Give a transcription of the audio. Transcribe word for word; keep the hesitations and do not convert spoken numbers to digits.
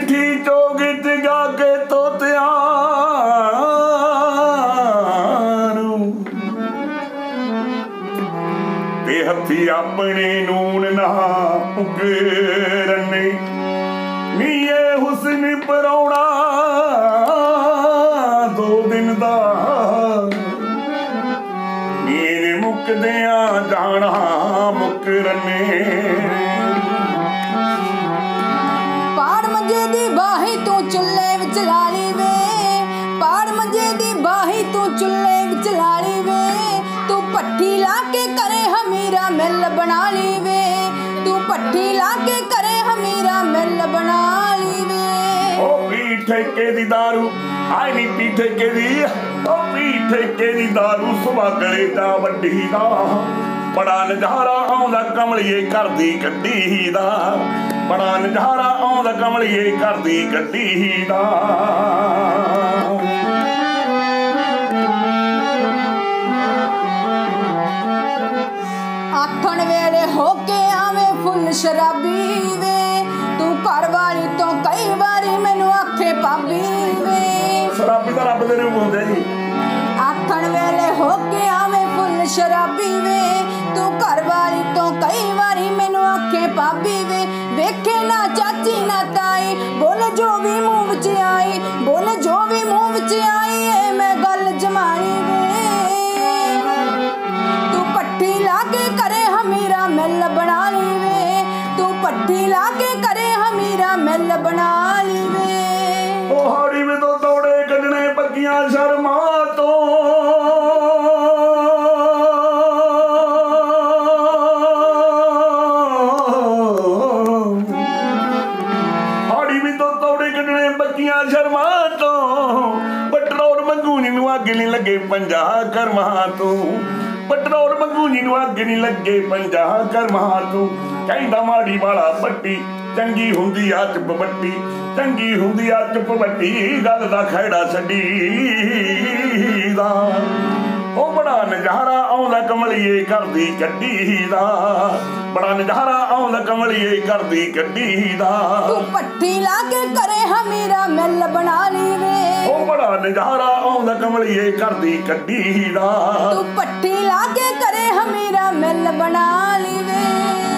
बैठी चोगी गा के तोतियां ते हथी अपने नून ना पुगरने नीए हुस्न परौना दो दिन दा नीर मुकदिया जाना मुकरने बाही तू चुल्ले विच लाली वे पाड़ मंजे दी बाही तू चुल्ले विच लाली वे तू पट्टी ला के करे हमीरा मिल बना ली वे तू पट्टी ला के करे हमीरा मिल बना ली वे ओ पी ठेके दी दारू आई नी पी ठेके दी ओ पी ठेके दी दारू सुबह गले दा वड्डी दा बड़ा नज़ारा आउंदा कमलिए घर दी गड्डी दा बड़ा नज़ारा आउंदा कमलिए घर दी गड्डी दा आखण वेले होके आवे फुल शराबी वे तू घर वाली तो कई बारी मैनू आखे भाभी वे शराबी दा रब दे रूप हुंदे जी आखण वेले होके आवे फुल शराबी वे तू घर वाली तो कई बारी मैनू आखे भाभी वे वेखे ना चाची ना ताई बोले जो भी मुंह विच आई बोले जो भी मुंह विच आई ए मैं गल जमानी वे तू पट्टी ला के करे हमीरा मिल बना ली वे तू पट्टी ला के करे हमीरा मिल बना ली वे ओ हाड़ी में तो दौड़े कजने पक्कियां शर्मा तो शर्मा तो पेट्रोल मंगू नी अग नहीं लगे पंजा करमा तू पेट्रोल मंगू नी अग नहीं लगे पंजा करमा तू कहंदा माड़ी वाला पट्टी चंगी हुंदी आ चुप बट्टी चंगी हुंदी आ चुप बट्टी गल दा खैड़ा छड्डी दा ओ बड़ा नज़ारा आउंदा कमलिए घर दी गड्डी दा बड़ा नज़ारा आउंदा कमलिए घर दी गड्डी दा तू पट्टी ला के करे हमीरा मिल बना ली वे ओ बड़ा नज़ारा आउंदा कमलिए घर दी गड्डी दा तू पट्टी ला के करे हमीरा मिल बना ली वे।